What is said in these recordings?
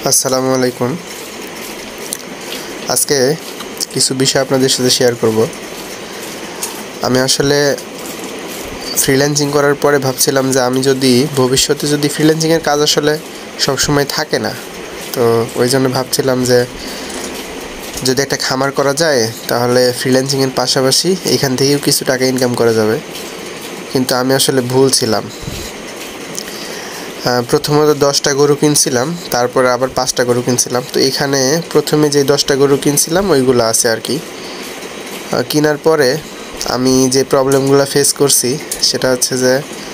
আসসালামু আলাইকুম। আজকে কিছু বিষয় আপনাদের সাথে শেয়ার করব। আমি আসলে ফ্রিল্যান্সিং করার পরে ভাবছিলাম যে আমি যদি ভবিষ্যতে ফ্রিল্যান্সিংয়ের কাজ আসলে সবসময় থাকে না, তো ওই জন্য ভাবছিলাম যে যদি একটা খামার করা যায় তাহলে ফ্রিল্যান্সিংয়ের পাশাপাশি এইখান থেকেও কিছু টাকা ইনকাম করা যাবে। কিন্তু আমি আসলে ভুল ছিলাম। প্রথমত 10টা গরু কিনছিলাম, তারপরে আবার 5টা গরু কিনছিলাম। তো এখানে প্রথমে যে 10টা গরু কিনছিলাম ওইগুলো আছে আর কি। কেনার পরে আমি যে প্রবলেমগুলো ফেস করছি সেটা হচ্ছে যে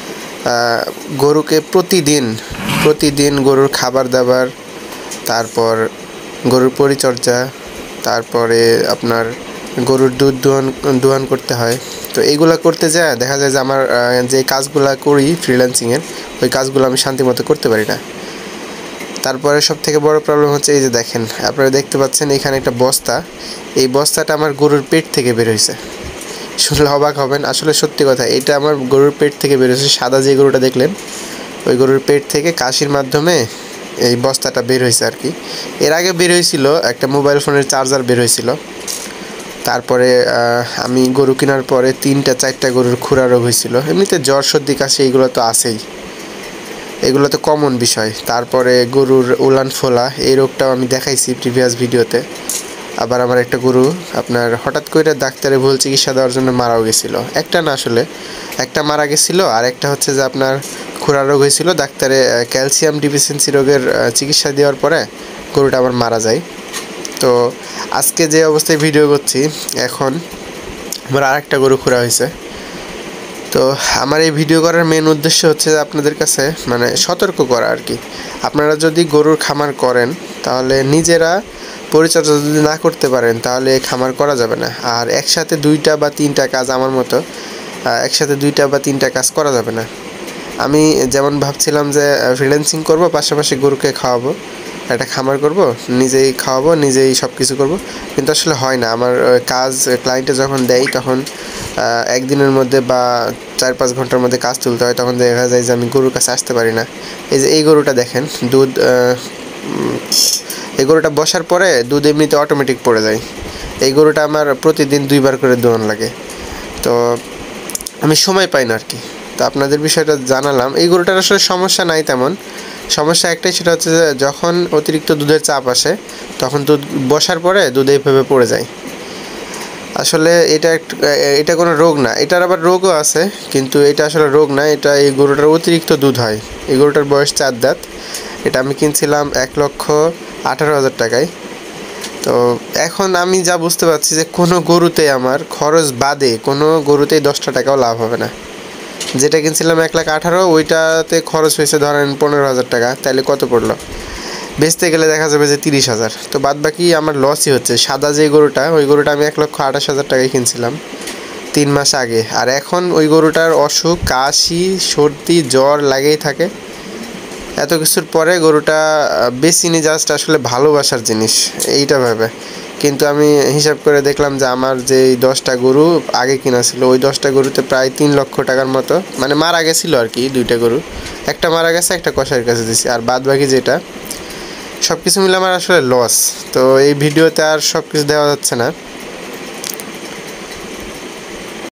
গরুকে প্রতিদিন গরুর খাবার দাবার, তারপর গরুর পরিচর্যা, তারপরে আপনার গরুর দুধ দোয়ান করতে হয়। তো এইগুলা করতে যায় দেখা যায় যে আমার যে কাজগুলো করি ফ্রিল্যান্সিংয়ের ওই কাজগুলো আমি শান্তিমতো করতে পারি না। তারপরে সবথেকে বড় প্রবলেম হচ্ছে এই যে দেখেন, আপনারা দেখতে পাচ্ছেন এখানে একটা বস্তা। এই বস্তাটা আমার গরুর পেট থেকে বের হয়েছে। শুনলে অবাক হবেন, আসলে সত্যি কথা, এটা আমার গরুর পেট থেকে বের হয়েছে। সাদা যে গরুটা দেখলেন ওই গরুর পেট থেকে কাশির মাধ্যমে এই বস্তাটা বের হয়েছে আর কি। এর আগে বের হয়েছিল একটা মোবাইল ফোনের চার্জার বের হয়েছিল। তারপরে আমি গরু কেনার পরে 3-4টা গরুর খুরা রোগ হয়েছিল। এমনিতে জ্বর সর্দি কাশি এগুলো তো আছেই, এগুলো তো কমন বিষয়। তারপরে গরুর উলান ফোলা এই রোগটাও আমি দেখাইছি প্রিভিয়াস ভিডিওতে। আবার আমার একটা গরু আপনার হঠাৎ করে ডাক্তারে ভুল চিকিৎসা দেওয়ার জন্য মারাও গেছিলো। একটা না, আসলে একটা মারা গেছিলো, আর একটা হচ্ছে যে আপনার খুরা রোগ হয়েছিল। ডাক্তারে ক্যালসিয়াম ডিফিসিয়েন্সি রোগের চিকিৎসা দেওয়ার পরে গরুটা আবার মারা যায়। তো আজকে যে অবস্থায় ভিডিও করছি এখন আমার আরেকটা গরু খুরা হয়েছে। তো আমার এই ভিডিও করার মেন উদ্দেশ্য হচ্ছে আপনাদের কাছে মানে সতর্ক করা আর কি। আপনারা যদি গরুর খামার করেন তাহলে নিজেরা পরিচর্যা যদি না করতে পারেন তাহলে খামার করা যাবে না। আর একসাথে 2টা বা 3টা কাজ আমার মতো একসাথে 2টা বা 3টা কাজ করা যাবে না। আমি যেমন ভাবছিলাম যে ফ্রিল্যান্সিং করব, পাশাপাশি গরুকে খাওয়াবো, একটা খামার করব, নিজেই খাওয়াবো, নিজেই সব কিছু করবো, কিন্তু আসলে হয় না। আমার কাজ ক্লায়েন্টে যখন দেয় তখন একদিনের মধ্যে বা 4-5 ঘন্টার মধ্যে কাজ তুলতে হয়, তখন দেখা যায় যে আমি গরুর কাছে আসতে পারি না। এই যে এই গরুটা দেখেন, দুধ এই গরুটা বসার পরে দুধ এমনিতে অটোমেটিক পড়ে যায়। এই গরুটা আমার প্রতিদিন 2বার করে দোয়ান লাগে, তো আমি সময় পাই না আর কি। তো আপনাদের বিষয়টা জানালাম। এই গরুটার আসলে সমস্যা নাই তেমন, সমস্যা একটাই, সেটা হচ্ছে যে যখন অতিরিক্ত দুধের চাপ আসে তখন দুধ বসার পরে দুধ এইভাবে পড়ে যায়। আসলে এটা কোনো রোগ না, এটার আবার রোগও আছে, কিন্তু এটা আসলে রোগ না, এটা এই গরুটার অতিরিক্ত দুধ হয়। এই গরুটার বয়স 4 দাঁত। এটা আমি কিনছিলাম 1,18,000 টাকায়। তো এখন আমি যা বুঝতে পারছি যে কোনো গরুতে আমার খরচ বাদে কোনো গরুতেই 10টা টাকাও লাভ হবে না। যেটা কিনছিলাম 1,18,000, ওইটাতে খরচ হয়েছে ধরেন 15,000 টাকা, তাহলে কত পড়লো? বেচতে গেলে দেখা যাবে যে 30,000। তো বাদ বাকি আমার লসই হচ্ছে। সাদা যে গরুটা, ওই গরুটা আমি 1,28,000 টাকায় কিনছিলাম 3 মাস আগে, আর এখন ওই গরুটার অসুখ, কাশি, সর্দি, জ্বর লাগেই থাকে। এত কিছুর পরে গরুটা বেচিনি জাস্ট আসলে ভালোবাসার জিনিস এইটা ভেবে। কিন্তু আমি হিসাব করে দেখলাম যে আমার যে 10টা গরু আগে কিনা ছিল ওই 10টা গরুতে প্রায় 3 লক্ষ টাকার মতো মানে মারা গেছিলো আর কি। 2টা গরু, একটা মারা গেছে, একটা কসাইয়ের কাছে দিছি, আর বাদ বাকি সব কিছু মিলে আমার আসলে লস। তো এই ভিডিওতে আর সব কিছু দেওয়া যাচ্ছে না।